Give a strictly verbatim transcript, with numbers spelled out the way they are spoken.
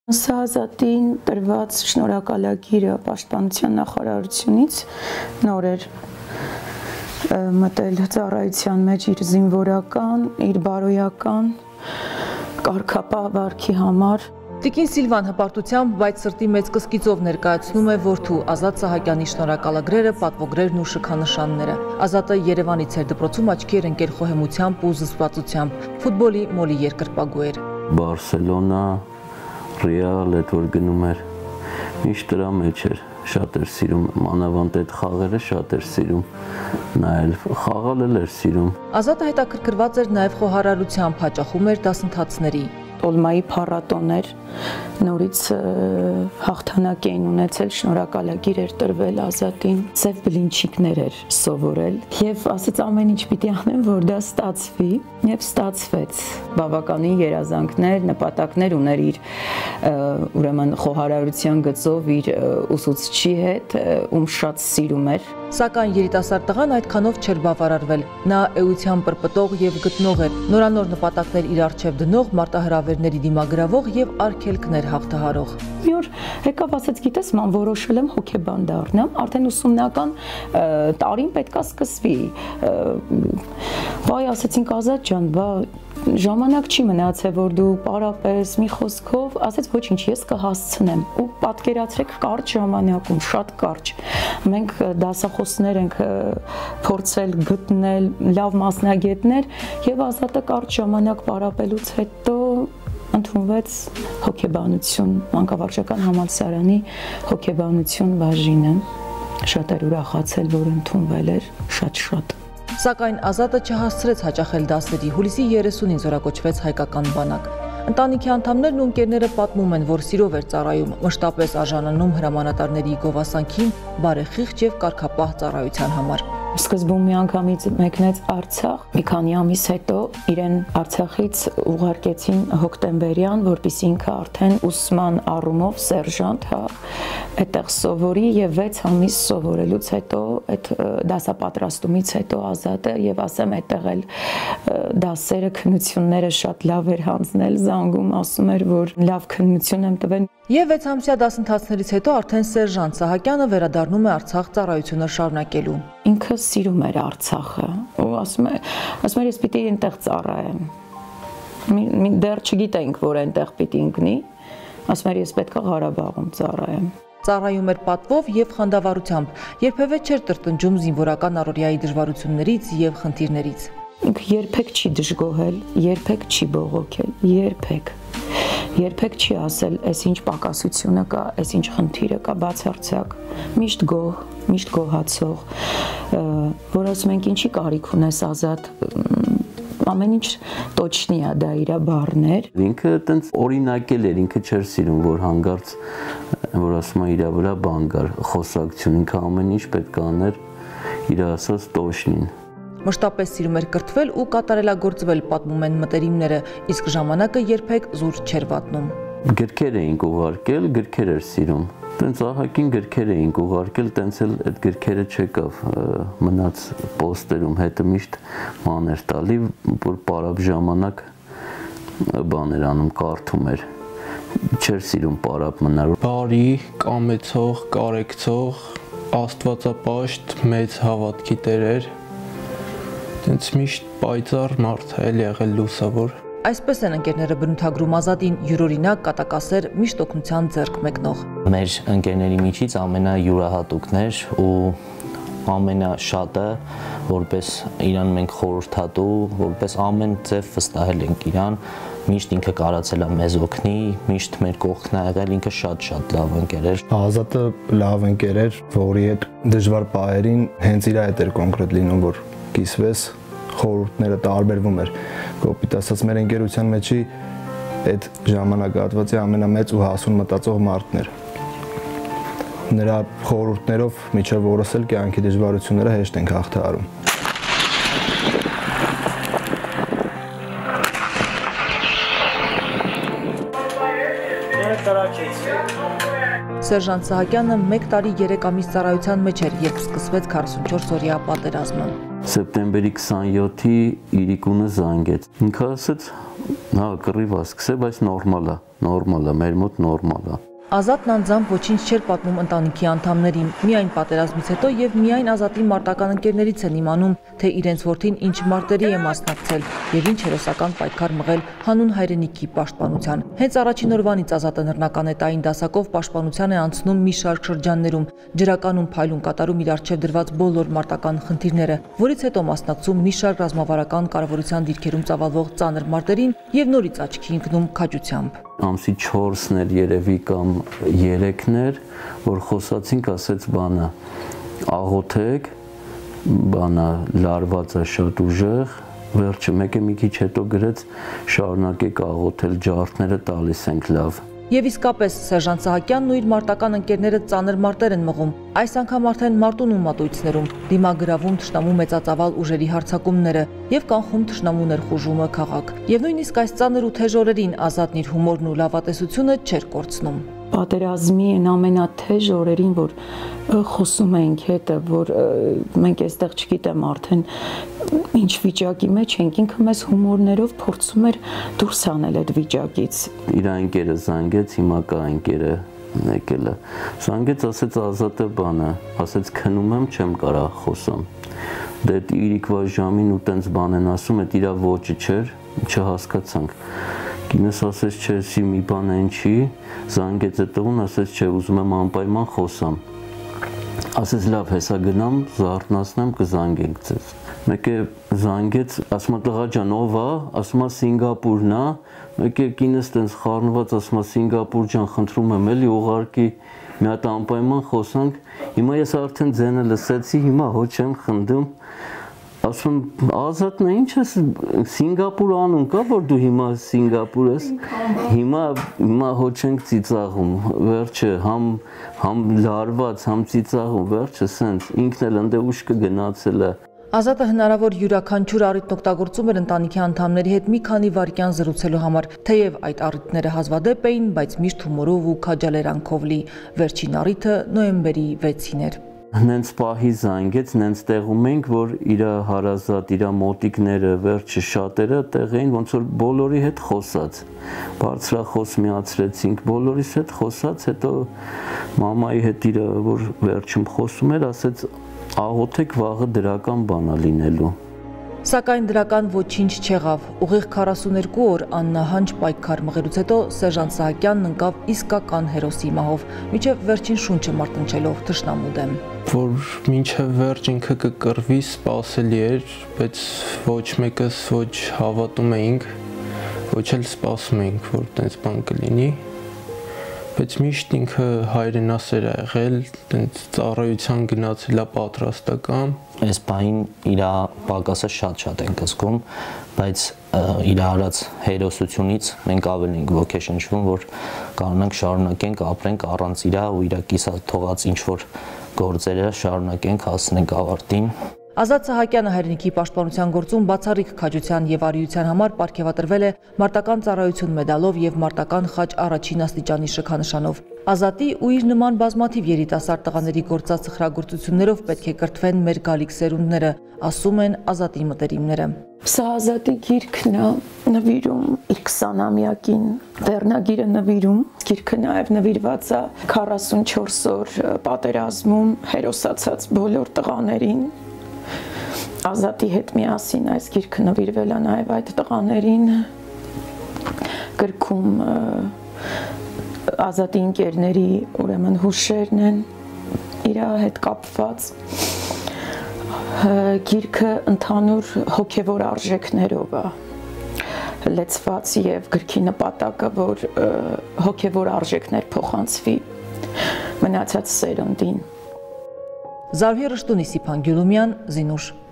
Սա Ազատին տրված շնորհակալագիրը Պաշտպանության նախարարությունից նոր էր մտել ծառայության մեջ իր զինվորական, իր բարոյական կարգապահ վարքի համար։ Տիկին Սիլվան հպարտությամբ, բայց սրտի մեծ կսկիծով ներկայացնում է որդու Ազատ Սահակյանի շնորհակալագրերը, պատվոգրերն ու շքանշանները։ Ազատը Երևանից էր դպրոցում աչքի էր ընկել խոհեմությամբ ու զսպվածությամբ, ֆուտբոլի մոլի երկրպագու էր։ Բարսելոնա, Ռեալ էդ որ գնում էր, միշտ դրա մեջ էր, շատ էր սիրում, մանավանդ այդ խաղերը շատ էր սիրում, նայել, խաղալ էլ էր սիրում։ Ազատը հետաքրքրված էր նաև խոհարարությամբ, հաճախում էր դասընթացների։ Տոլմայի փառատոն էր, նորից հաղթանակ էին ունեցել, շնորհակալագիր էր տրվել Ազատին, սև բլինչիկներ էր սովորել եւ ասեց ամեն ինչ պիտի անեմ, որ դա ստացվի եւ ստացվեց։ Բավականին երազանքներ, նպատակներ ուներ իր ուրեմն խոհարարության գծով իր ուսուցչի հետ, ում շատ սիրում էր։ Սակայն երիտասարդ տղան այդքանով չէր բավարարվել։ Նա էության պրպտող եւ գտնող էր, նորանոր նպատակներ իր առջև դնող, մարտահրավերների դիմագրավող եւ արգելքներ հաղթահարող։ Մի օր եկավ ասեց, գիտես, ման որոշել եմ հոգեբան դառնամ, արդեն ուսումնական տարին պետքա սկսվի։ Վայ, ասեցինք Ազատ ջան, բա ժամանակ չի մնացել, որ դու պարապես մի խոսքով, ասեց ոչինչ, ես կհասցնեմ։ Ու պատկերացրեք կարճ ժամանակում, շատ կարճ։ Մենք դասախոսներ ենք փորձել գտնել, լավ մասնագետներ եւ Ազատը կարճ ժամանակ պարապելուց հետո ընդունվեց հոգեբանություն, մանկավարժական համալսարանի հոգեբանություն բաժինը։ Շատ էր ուրախացել, որ ընդունվել էր, շատ-շատ։ Սակայն Ազատը չհասցրեց հաճախել դասերի, հուլիսի երեսունին զորակոչվեց հայկական բանակ։ Ընտանիքի անդամներն ու ընկերները պատմում են, որ սիրով էր ծառայում, մշտապես արժանանում հրամանատարների գովասանքին, բարեխիղճ եւ կարգապահ ծառայության համար։ Սկզբում մի անգամից մեկնեց Արցախ, մի քանի ամիս հետո իրեն Արցախից ուղարկեցին հոկտեմբերյան, որպեսզի ինքը արդեն ուսման առումով սերժանտ, հա, այդտեղ սովորի եւ վեց ամիս սովորելուց հետո այդ դասապատրաստումից հետո Ազատը եւ ասեմ այդտեղ էլ դասերը, քննությունները շատ լավ էր հանձնել, զանգում ասում էր, որ լավ քննություն եմ տվել։ Եվ վեց ամսյա դասընթացներից հետո արդեն սերժանտ Սահակյանը վերադառնում է Արցախ ծառայությունը շարունակելու։ Ինքը սիրում էր Արցախը ու ասում է, ասում էր ես պիտի այնտեղ ծառայեմ։ Դեռ չգիտենք, որ այնտեղ պիտի ընկնի, ասում էր ես պետք է Ղարաբաղում ծառայեմ։ Ծառայում էր պատվով եւ խանդավառությամբ, երբևէ չէր տրտնջում զինվորական առօրյայի դժվարություններից եւ խնդիրներից։ Ինքը երբեք չի դժգոհել, երբեք չի բողոքել, երբեք։ Երբեք չի ասել, այս ինչ պակասությունը կա, այս ինչ խնդիրը կա, բացարձակ, միշտ գոհ, միշտ գոհացող, որ ասում ենք ինչի կարիք ունես Ազատ, ամեն ինչ տոչնի է, դա իր բառներ։ Ինքը այտենց օրինակել էր, ինքը չէր սիրում, որ հանգարց, որ ասում է իր վրա բան կար, խոսակցություն, ինքը ամեն ինչ պետք է աներ իր ասած տոչնին։ Մշտապես սիրում էր կրթվել ու կատարելագործվել, պատմում են մտերիմները, իսկ ժամանակը երբեք զուր չէր վատնում։ Գրքեր էինք ուղարկել, գրքեր էր սիրում։ Տենց ահագին գրքեր էինք ուղարկել, տենց էլ այդ գրքերը չեկավ, մնաց պոստերում, հետը միշտ մաներ տալի, որ պարապ ժամանակ բաներ անում, կարդում էր։ Չէր սիրում պարապ մնալ։ Բարի, կամեցող, կարեկցող, աստվածապաշտ, մեծ հավատքի տեր էր։ Տենց միշտ պայծառ մարդ է, էլ եղել լուսավոր։ Այսպես են ընկերները բնութագրում Ազատին, յուրօրինակ, կատակասեր, միշտ օգնության ձեռք մեկնող։ Մեր ընկերների միջից ամենայուրահատուկն էր ու ամենաշատը, որպես իրան մենք խորհրդատու, որպես ամեն ձև վստահել ենք իրան, միշտ ինքը կարացել է մեզ օգնի, միշտ մեր կողքն է եղել, ինքը շատ-շատ լավ ընկեր էր։ Ազատը լավ ընկեր էր, որի հետ դժվար պահերին հենց իր հետ էր կոնկրետ լինում, որ կիսվես, խորհուրդները տարբերվում էր, կոպիտ ասած մեր ընկերության մեջի այդ ժամանակահատվածի ամենամեծ ու հասուն մտածող մարդն էր։ Նրա խորհուրդներով մինչև օրս էլ կյանքի դժվարությունները հեշտ ենք հաղթահարում։ Սերժանտ Սահակյանը մեկ տարի երեք ամիս ծառայության մեջ էր, երբ սկսվեց քառասունչորս օրյա պատերազմը։ Սեպտեմբերի քսանյոթի իրիկունը զանգեց։ Ինքը ասաց, հա, կռիվ ասկսե, բայց նորմալ է, նորմալ է, մեր մոտ նորմալ է։ Ազատն անձամբ ոչինչ չէր պատմում ընտանիքի անդամներին, միայն պատերազմից հետո եւ միայն Ազատի մարտական ընկերներից են իմանում, թե իրենց որդին ինչ մարտերի է մասնակցել եւ ինչ հերոսական պայքար մղել հանուն հայրենիքի պաշտպանության։ Հենց առաջին օրվանից Ազատը նռնական էտային դասակով պաշտպանության է անցնում մի շարք շրջաններում, ջրականում փայլուն կատարում իր առջև դրված բոլոր մարտական խնդիրները, որից հետո մասնակցում մի շարք ռազմավարական կառավարության դիրքերում ծավալվող ծանր մարտերին եւ նորից աչքի ընկնում քաջությամբ։ Ամսի չորսն էր երևի կամ երեքն էր, որ խոսացինք, ասեց բանը աղոթեք, բանը լարված է շատ ուժեղ, վերջը մեկը մի քիչ հետո գրեց շարունակեք աղոթել, ջարդները տալիս ենք լավ։ Եվ իսկապես Սերժանտ Սահակյանն ու իր մարտական ընկերները ծանր մարտեր են մղում, այս անգամ արդեն մարտուն ու մատույցներում, դիմագրավում թշնամու մեծածավալ ուժերի հարձակումները եւ կանխում թշնամու ներխուժումը քաղաք։ Եվ նույնիսկ այս ծանր ու թեժ օրերին Ազատն իր հումորն ու լավատեսությունը չէր կորցնում։ Պատերազմի այն ամենաթեժ օրերին, որ խոսում ենք հետը, որ մենք այստեղ չգիտեմ արդեն ինչ վիճակի մեջ ենք, ինքը մեզ հումորներով փորձում էր դուրս անել այդ վիճակից։ Իր ընկերը զանգեց, հիմա կա ընկերը եկել է։ Զանգեց, ասեց Ազատը բանը, ասեց քնում եմ, չեմ կարող խոսամ։ Դե իրիկվա ժամին ու տենց բան են ասում, այդ իրա ոճը չէր, չհասկացանք։ Կինս ասեց, չէ, սի մի բան են չի, զանգեց այդ տղուն, ասեց, չէ, ուզում եմ անպայման խոսամ։ Ասեց, լավ, հեսա գնամ, զարթնացնեմ, կզանգենք ձեզ։ Մեկը զանգեց, ասում է տղա ջան, ով է, ասում է Սինգապուրն է, մեկը կինս տենց խառնված, ասում է Սինգապուր ջան, խնդրում եմ, էլի ուղարկի մի հատ անպայման խոսանք։ Հիմա ես արդեն ձենը լսեցի, հիմա հոչ եմ խնդում։ Ասում Ազատն է, ինչ ես Սինգապուր անուն կա, որ դու հիմա Սինգապուր ես, հիմա հիմա հոչ ենք ծիծաղում, վերջը համ համ լարված, համ ծիծաղում, վերջը սենց ինքն էլ ընդ ուշ կգնացել է։ Ազատը հնարավոր յուրաքանչյուր առիթն օգտագործում էր ընտանիքի անդամների հետ մի քանի վայրկյան զրուցելու համար, թեև այդ առիթները հազվադեպ էին, բայց միշտ հումորով ու քաջալերանքով լի։ Վերջին առիթը նոյեմբերի վեցին էր։ Նենց պահի զանգեց, նենց տեղում ենք, որ իր հարազատ, իր մոտիկները, վերջը շատերը տեղ էին, ոնց որ բոլորի հետ խոսած։ Բարձրախոս միացրեցինք, բոլորիս հետ խոսած, հետո մամայի հետ իր, որ վերջում խոսում էր, ասեց աղոթեք վաղը դրական բան է լինելու։ Սակայն դրական ոչինչ չեղավ։ Ուղիղ քառասուներկու օր աննահանջ պայքար մղելուց հետո Սերժանտ Սահակյանն ընկավ իսկական հերոսի մահով, մինչև վերջին շունչը մարտնչելով թշնամու դեմ։ Որ մինչև վերջ ինքը կկռվի, սպասելի էր, բայց ոչ մեկս ոչ հավատում էինք, ոչ էլ սպասում էինք, որ տենց բան կլինի։ Բայց միշտ ինքը հայրենասեր է եղել, տենց ծառայության գնացել է պատրաստական։ Այս բային իր պակասը շատ-շատ ենք զգում, բայց իր արած հերոսությունից մենք ավելի ենք ոգեշնչվում, որ կարողանանք շարունակենք, ապրենք առանց իրա ու իր կիսա թողած ինչ-որ գործերը շարունակենք, հասնենք ավարտին։ Ազատ Սահակյանը հայրենիքի պաշտպանության գործում բացառիկ քաջության եւ արիության համար պարգևատրվել է մարտական ծառայություն մեդալով եւ մարտական խաչ առաջին աստիճանի շքանշանով։ Ազատի ու իր նման բազմաթիվ երիտասարդ տղաների գործած սխրագործություններով պետք է կրթվեն մեր գալիք սերունդները, ասում են Ազատի մտերիմները։ Սա Ազատի գիրքն է, նվիրում իր քսանամյակին, վերնագիրը նվիրում, գիրքը նաև նվիրված է քառասունչորս օր պատերազմում հերոսացած բոլոր տղաներին։ Ազատի հետ միասին այս գիրքը նվիրվել է նաև այդ տղաներին, գրքում Ազատի ընկերների ուրեմն հուշերն են իր հետ կապված, գիրքը ընդհանուր հոգևոր արժեքներով է լեցված եւ գրքի նպատակը, որ հոգևոր արժեքներ փոխանցվի մնացած սերնդին։ Զարուհի Ռշտունի, Սիփան Գյուլումյան, Զինուշ։